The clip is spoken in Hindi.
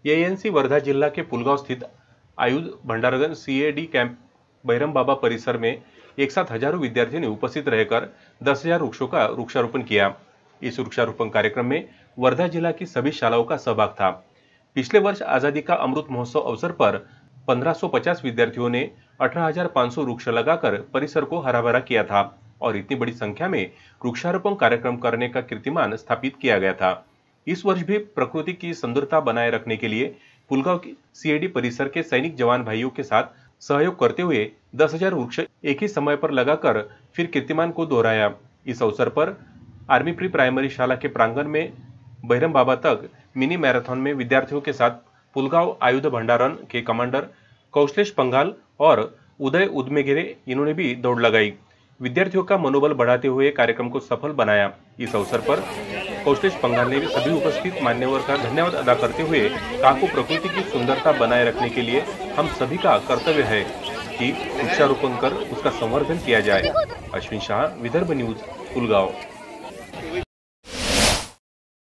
एएनसी वर्धा जिला के पुलगांव स्थित आयुध भंडारगन सीएडी कैंप बैरम बाबा परिसर में एक साथ हजारों विद्यार्थियों ने उपस्थित रहकर 10,000 वृक्षों का वृक्षारोपण किया। इस वृक्षारोपण कार्यक्रम में वर्धा जिला की सभी शालाओं का सहभाग था। पिछले वर्ष आजादी का अमृत महोत्सव अवसर पर 1550 विद्यार्थियों ने 18,500 वृक्ष लगाकर परिसर को हरा भरा किया था और इतनी बड़ी संख्या में वृक्षारोपण कार्यक्रम करने का कीर्तिमान स्थापित किया गया था। इस वर्ष भी प्रकृति की सुंदरता बनाए रखने के लिए पुलगांव की सीएडी परिसर के सैनिक जवान भाइयों के साथ सहयोग करते हुए 10,000 वृक्ष एक ही समय पर लगाकर फिर कीर्तिमान को दोहराया। इस अवसर पर आर्मी प्री प्राइमरी शाला के प्रांगण में बैरम बाबा तक मिनी मैराथन में विद्यार्थियों के साथ पुलगांव आयुध भंडारन के कमांडर कौशलेश पंघाल और उदय उदमेगिरे इन्होंने भी दौड़ लगाई। विद्यार्थियों का मनोबल बढ़ाते हुए कार्यक्रम को सफल बनाया। इस अवसर पर कौशलेश पंघाल ने सभी उपस्थित मान्यवर का धन्यवाद अदा करते हुए कहा को प्रकृति की सुंदरता बनाए रखने के लिए हम सभी का कर्तव्य है कि वृक्षारोपण कर उसका संवर्धन किया जाए। अश्विन शाह, विदर्भ न्यूज, पुलगांव।